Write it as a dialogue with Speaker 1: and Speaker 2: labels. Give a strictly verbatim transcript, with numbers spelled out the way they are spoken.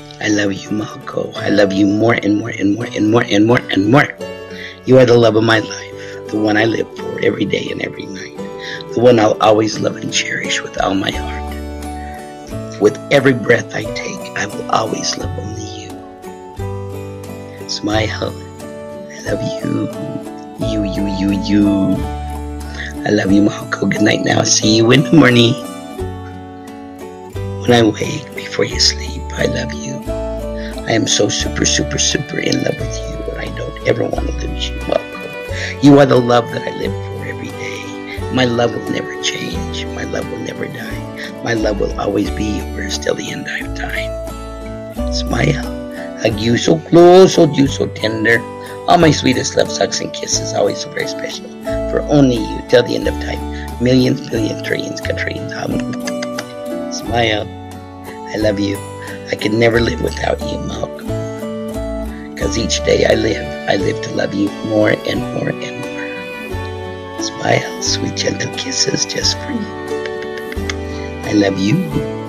Speaker 1: I love you, Malco. I love you more and more and more and more and more and more. You are the love of my life, the one I live for every day and every night, the one I'll always love and cherish with all my heart. With every breath I take, I will always love only you. Smile. I love you. You, you, you, you. I love you, Malco. Good night now. See you in the morning. When I wake before you sleep, I love you. I am so super, super, super in love with you, and I don't ever want to lose you, Malco. You are the love that I live for every day. My love will never change. My love will never die. My love will always be yours till the end of time. Smile. Hug you so close, hold you so tender. All my sweetest love, hugs, and kisses, always so very special. For only you till the end of time. Millions, billions, trillions, quadrillions. Smile. I love you. I could never live without you, Malco. Because each day I live, I live to love you more and more and more. Smile, sweet gentle kisses just for you. I love you.